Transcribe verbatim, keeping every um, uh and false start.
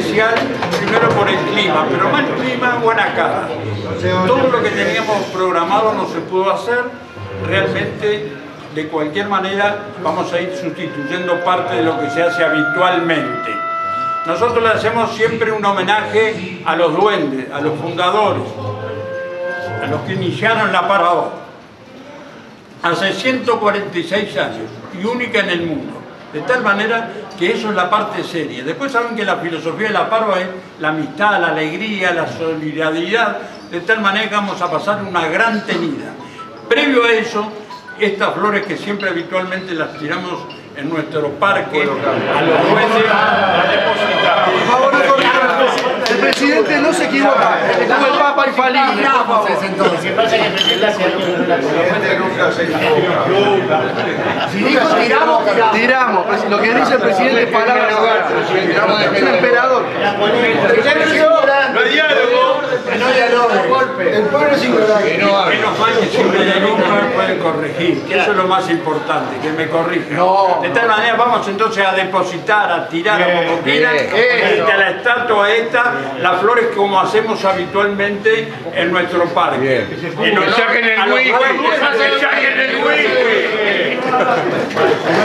especial, primero por el clima, pero más clima, buena cara. Todo lo que teníamos programado no se pudo hacer, realmente de cualquier manera vamos a ir sustituyendo parte de lo que se hace habitualmente. Nosotros le hacemos siempre un homenaje a los duendes, a los fundadores, a los que iniciaron la Parva. Hace ciento cuarenta y seis años y única en el mundo. De tal manera que eso es la parte seria. Después saben que la filosofía de la Parva es la amistad, la alegría, la solidaridad, de tal manera que vamos a pasar una gran tenida. Previo a eso, estas flores que siempre habitualmente las tiramos en nuestro parque, a los duendes, las depositamos. Por favor, no corrijan. El presidente no se equivoca, es como el Papa infalible, por favor. Entonces, pasa que el presidente hace años que no la Si dijo tiramos, tiramos. Tiramos, lo que dice el presidente es palabra de hogar. Es un emperador. No hay diálogo. no dialogue, golpe. El pueblo es ignorante. Que no hable. Menos mal que siempre hay alguien que me puede corregir, que eso es lo más importante, que me corrija. No. De tal manera vamos entonces a depositar, a tirar a como quieran, frente a la estatua esta, las flores como hacemos habitualmente en nuestro parque. En honor ¡Que saquen el a los wiki! duendes. ¡Que saquen el wiki!